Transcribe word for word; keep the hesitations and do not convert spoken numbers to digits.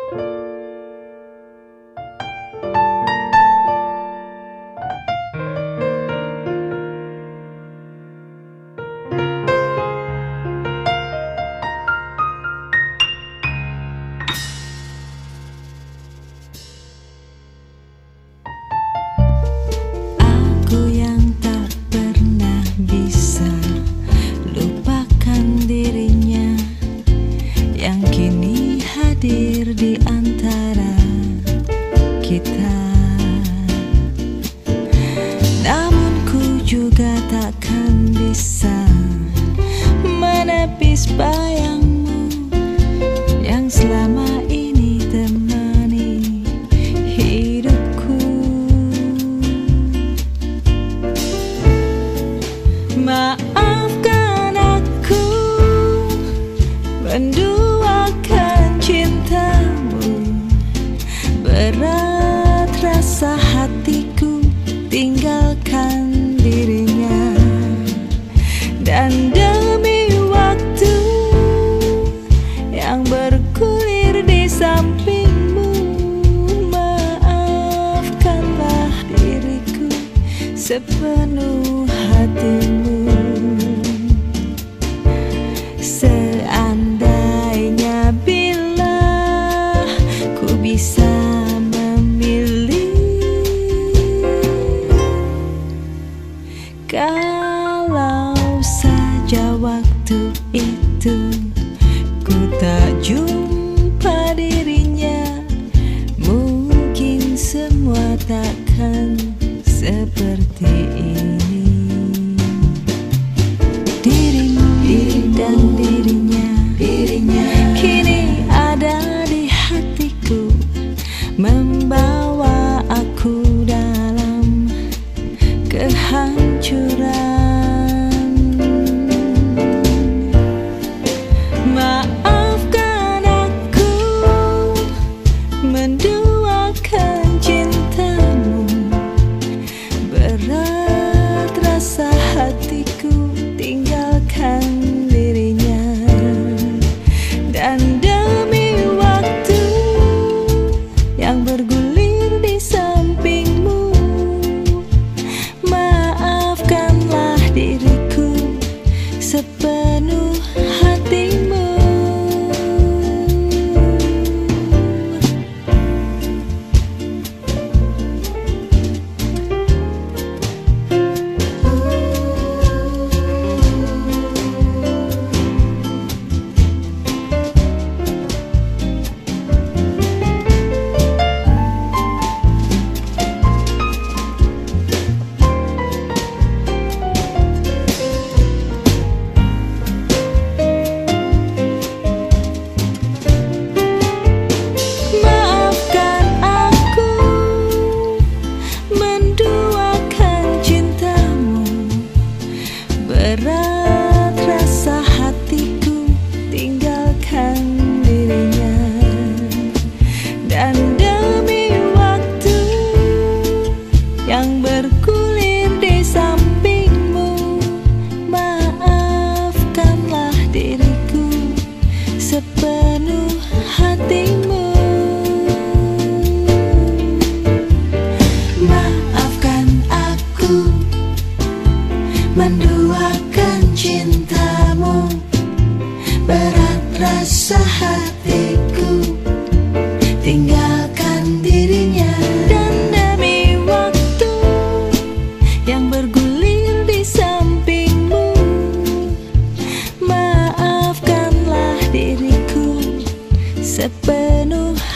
Hadir di antara kita, namun ku juga takkan bisa menepis bayangmu yang selama ini temani hidupku. Maafkan aku menduakan cintamu, berat rasa hatiku tinggalkan dirinya. Dan demi waktu yang bergulir di sampingmu, maafkanlah diriku sepenuh hatimu. Seandainya bila ku bisa memilih, kalau saja waktu itu ku tak jumpa dirinya, mungkin semua takkan seperti ini. Dirimu dan dirinya, dirinya kini ada di hatiku, membawa aku dalam kehancuran. Maafkan aku menduakan cintamu, berat rasa hatiku tinggalkan dirinya. Dan demi waktu yang bergulir di sampingmu, maafkanlah diriku sepenuh hatimu. Berat rasa hatiku tinggalkan dirinya. Dan demi waktu yang bergulir di sampingmu, maafkanlah diriku sepenuh hatimu. Maafkan aku menduakan cintamu, berat rasa hatiku tinggalkan dirinya. Dan demi waktu yang bergulir di sampingmu, maafkanlah diriku sepenuh